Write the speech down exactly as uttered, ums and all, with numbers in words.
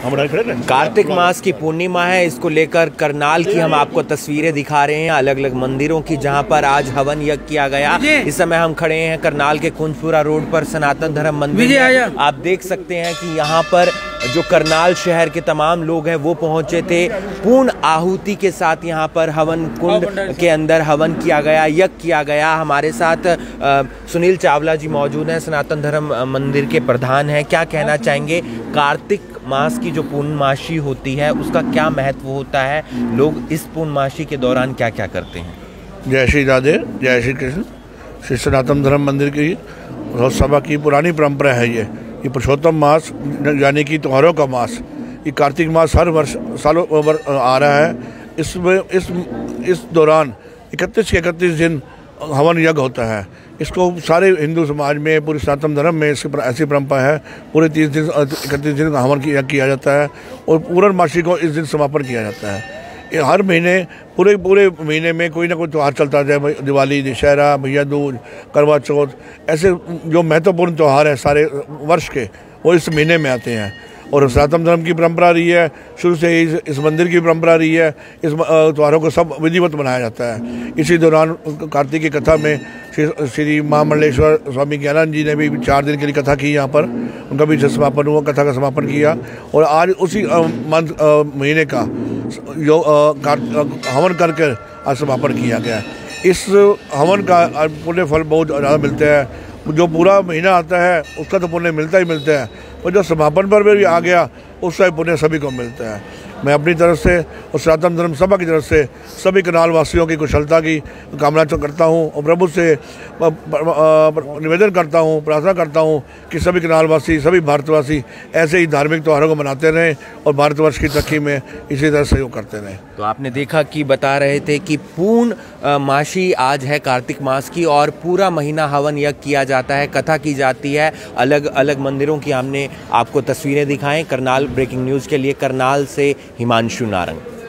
कार्तिक मास की पूर्णिमा है, इसको लेकर करनाल की हम आपको तस्वीरें दिखा रहे हैं अलग अलग मंदिरों की, जहां पर आज हवन यज्ञ किया गया। इस समय हम खड़े हैं करनाल के कुंजपुरा रोड पर सनातन धर्म मंदिर। आप देख सकते हैं कि यहाँ पर जो करनाल शहर के तमाम लोग हैं वो पहुंचे थे। पूर्ण आहुति के साथ यहाँ पर हवन कुंड के अंदर हवन किया गया, यज्ञ किया गया। हमारे साथ आ, सुनील चावला जी मौजूद हैं, सनातन धर्म मंदिर के प्रधान हैं। क्या कहना चाहेंगे, कार्तिक मास की जो पूर्णमासी होती है उसका क्या महत्व होता है, लोग इस पूर्णमासी के दौरान क्या क्या करते हैं? जय श्री राधे, जय श्री कृष्ण। श्री सनातन धर्म मंदिर की सभा की पुरानी परंपरा है ये ये पुरुषोत्तम मास यानी कि त्योहारों का मास, ये कार्तिक मास हर वर्ष सालों वर आ रहा है। इसमें इस इस दौरान इकतीस के इकतीस दिन हवन यज्ञ होता है। इसको सारे हिंदू समाज में, पूरे सनातन धर्म में इसकी ऐसी परंपरा है। पूरे तीस दिन इकतीस दिन हवन यज्ञ किया जाता है और पूर्णमासी को इस दिन समापन किया जाता है। ये हर महीने पूरे पूरे महीने में कोई ना कोई त्यौहार चलता है, दिवाली, दशहरा, भैया दूज, करवा चौथ, ऐसे जो महत्वपूर्ण त्यौहार हैं सारे वर्ष के, वो इस महीने में आते हैं। और सनातन धर्म की परंपरा रही है, शुरू से ही इस मंदिर की परंपरा रही है। इस त्योहारों को सब विधिवत मनाया जाता है। इसी दौरान कार्तिक की कथा में श्री श्री महामंडलेश्वर स्वामी ज्ञानानंद जी ने भी चार दिन के लिए कथा की यहाँ पर, उनका भी समापन हुआ, कथा का समापन किया। और आज उसी मंथ महीने का जो हवन करके आज समापन किया गया। इस हवन का पुण्य फल बहुत ज़्यादा मिलते हैं। जो पूरा महीना आता है उसका तो पुण्य मिलता ही मिलता है, और जो समापन पर भी आ गया उसका पुण्य सभी को मिलता है। मैं अपनी तरफ से और सनातन धर्म सभा की तरफ से सभी करनाल वासियों की कुशलता की कामना करता हूं और प्रभु से निवेदन करता हूं, प्रार्थना करता हूं कि सभी करनाल वासी, सभी भारतवासी ऐसे ही धार्मिक त्योहारों को मनाते रहें और भारतवर्ष की तरक्की में इसी तरह सहयोग करते रहें। तो आपने देखा कि बता रहे थे कि पूर्ण मासी आज है कार्तिक मास की और पूरा महीना हवन यज्ञ किया जाता है, कथा की जाती है। अलग अलग मंदिरों की हमने आपको तस्वीरें दिखाएं। करनाल ब्रेकिंग न्यूज़ के लिए करनाल से हिमांशु नारंग।